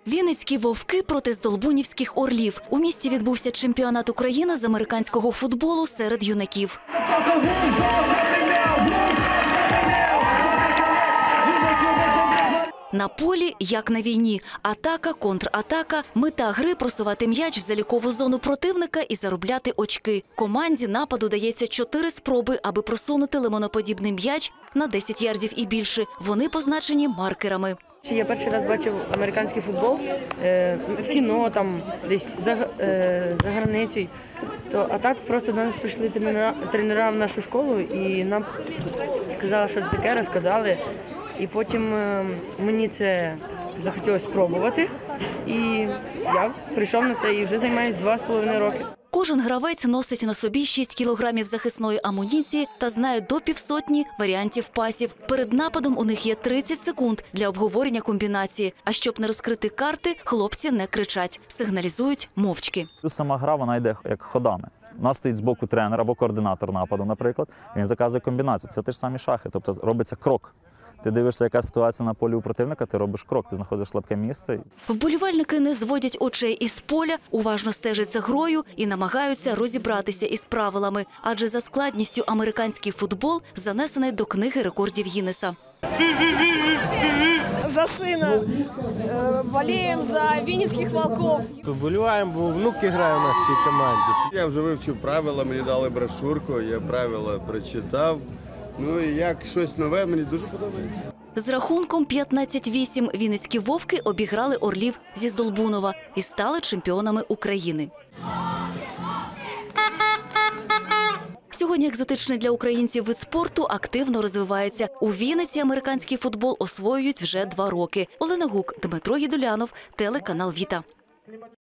Вінницькі вовки проти здолбунівських орлів. У місті відбувся чемпіонат України з американського футболу серед юнаків. На полі, як на війні, атака, контратака, мета гри – просувати м'яч в залікову зону противника і заробляти очки. Команді нападу дається 4 спроби, аби просунути лимоноподібний м'яч на 10 ярдів і більше. Вони позначені маркерами. Я перший раз бачив американський футбол в кіно, там десь за границею. А так просто до нас прийшли тренера в нашу школу і нам сказали, що це таке, розказали. І потім мені це захотілося спробувати, і я прийшов на це і вже займаюся 2,5 роки. Кожен гравець носить на собі 6 кілограмів захисної амуніції та знає до півсотні варіантів пасів. Перед нападом у них є 30 секунд для обговорення комбінації. А щоб не розкрити карти, хлопці не кричать, сигналізують мовчки. Сама гра, вона йде як ходами. У нас стоїть збоку тренер або координатор нападу, наприклад. Він заказує комбінацію. Це ті ж самі шахи, тобто робиться крок. Ти дивишся, яка ситуація на полі у противника, ти робиш крок, ти знаходиш слабке місце. Вболівальники не зводять очей із поля, уважно стежать за грою і намагаються розібратися із правилами. Адже за складністю американський футбол занесений до книги рекордів Гіннеса. За сина болеем за вінницьких волков. Вболіваємо, бо внуки грають у нас в цій команді. Я вже вивчив правила, мені дали брошурку, я правила прочитав. Ну і як щось нове, мені дуже подобається. З рахунком 15-8 вінницькі вовки обіграли орлів зі Здолбунова і стали чемпіонами України. Сьогодні екзотичний для українців вид спорту активно розвивається. У Вінниці американський футбол освоюють вже 2 роки. Олена Гук, Дмитро Єдулянов, телеканал «Віта».